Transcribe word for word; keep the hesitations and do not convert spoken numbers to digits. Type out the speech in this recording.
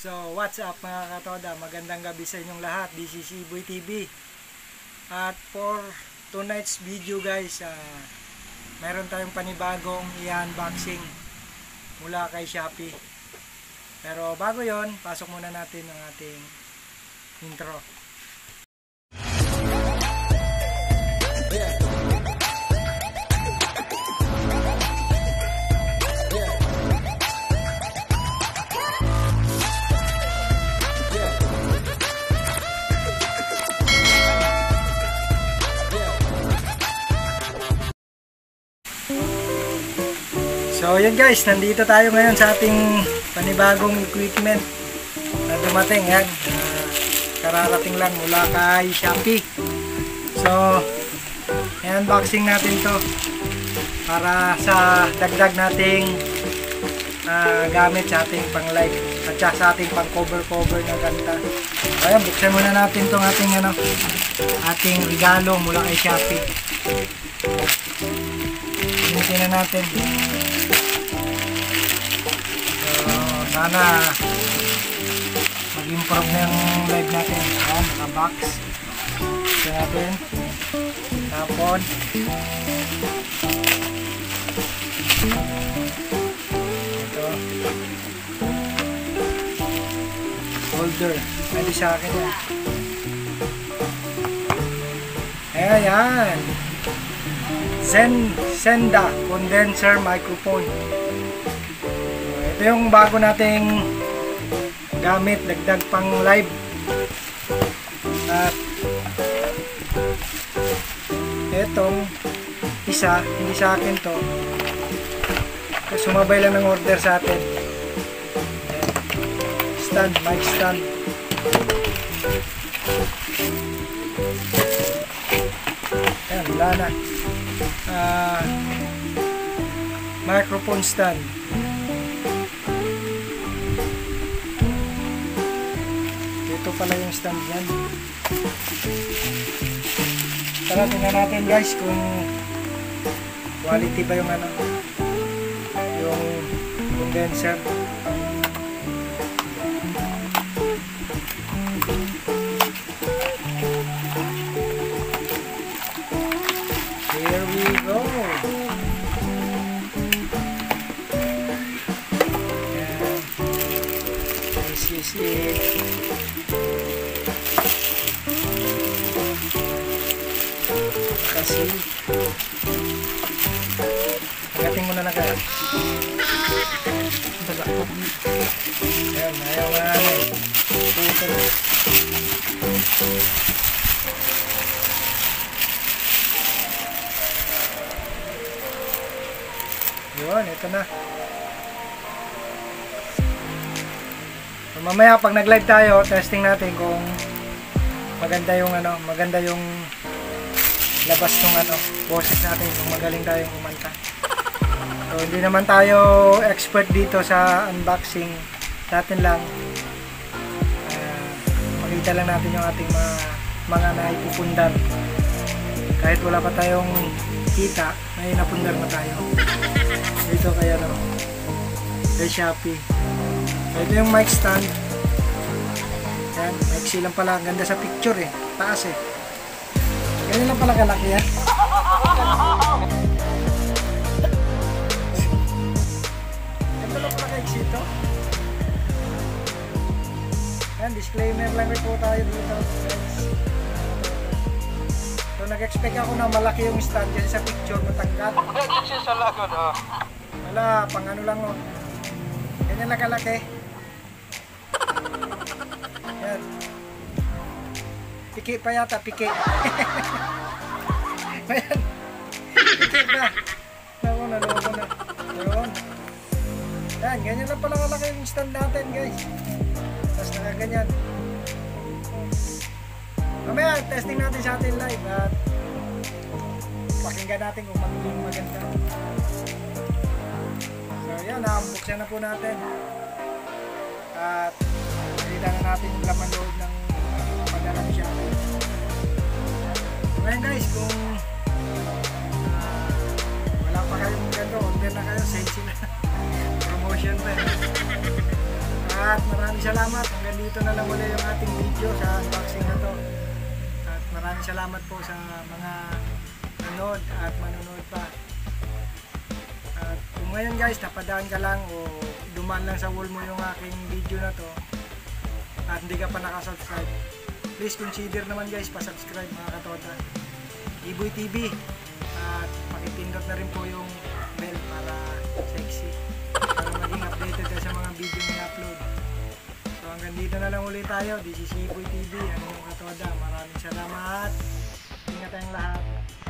So, what's up mga katoda? Magandang gabi sa inyong lahat. This is Iboy T V. At for tonight's video guys, uh, meron tayong panibagong i-unboxing mula kay Shopee. Pero bago yon, pasok muna natin ang ating intro. So yun guys, nandito tayo ngayon sa ating panibagong equipment na dumating yan. Uh, kararating lang mula kay Shopee. So, i-unboxing natin to para sa dagdag nating uh, gamit sa ating pang live at sa ating pang cover cover ng kanta. So ayan, buksan muna natin tong ating ano, ating regalo mula kay Shopee. Tingnan na natin. Sana mag-improve na yung live natin. Ayan, naka-box. Ito natin. Tapon. Ito. Holder. Pwede sa akin yan. Ayan. Zen Senda Condenser Microphone. Ito yung bago nating gamit, dagdag pang live. At etong isa, hindi sa akin to, sumabay lang ng order sa atin. Stand, mic stand. Ayan, wala na. Uh, microphone stand. Ito pala yung stand yan. Tara, tingnan natin guys kung quality ba yung ano, yung condenser. Here we go. And this is it. Kasi agating muna na kaya. Baga po. Ayan, ayaw nga na eh. Puto na. Yun, ito na. So, mamaya pag nag-live tayo, testing natin kung maganda yung ano, maganda yung labas ng ano, boses natin, kung magaling tayong kumanta. So hindi naman tayo expert dito sa unboxing. Natin lang uh, makita lang natin yung ating mga mga naipupundar. Kahit wala pa tayong kita, may napundar na tayo dito kaya no, kay Shopee. So, ito yung mic stand. Yan, maiksi lang pala, ganda sa picture eh, taas eh. Ganyan lang pala kalaki yan. Ganyan lang pala kaiksi ito. Yan, disclaimer lang rin po tayo dito. So nag-expect ako na malaki yung stand kasi sa picture matangkat. Wala, pang ano lang o. Ganyan lang kalaki. Yan. Piki pa yata, piki. Ayan. Piki pa. Naku, naloko na. Yun. Ayan, ganyan na pala kalaki yung stand natin guys. Tapos nakaganyan. Mamaya, testing natin sa atin live at pakinggan natin kung magiging maganda. So yan, na-unboxan na po natin. At nakita na natin yung laman loob ng pagdalang siya. Ngayon guys, kung uh, wala pa kayong ganda, order na kayo, sale sila. Promotion pa eh. At maraming salamat. Hanggang dito na lang muli yung ating video sa unboxing na to. At maraming salamat po sa mga nanood at manonood pa. At kung ngayon guys, napadaan ka lang o dumaan lang sa wall mo yung aking video na to at hindi ka pa nakasubscribe, please consider naman guys pa-subscribe mga katoda. Iboy T V. At pakipindot na rin po yung bell para sexy, para maging updated ka sa mga video na i-upload. So hanggang dito na lang ulit tayo. This is Iboy T V, ang inyong katoda. Maraming salamat. Ingat tayong lahat.